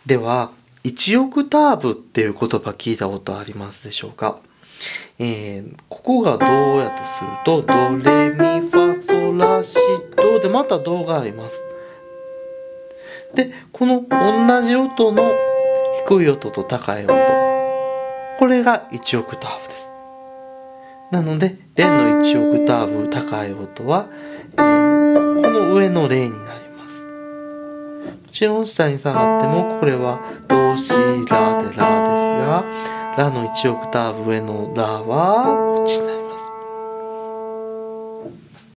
では、1オクターブっていう言葉聞いたことありますでしょうか？ここがドやとすると、ドレミファソラシドでまたドがあります。で、この同じ音の低い音と高い音、これが1オクターブです。なので、レの1オクターブ高い音は、この上のレになります。もちろん下に下がっても、これはドシラでラですが、ラの1オクターブ上のラはこっちになります。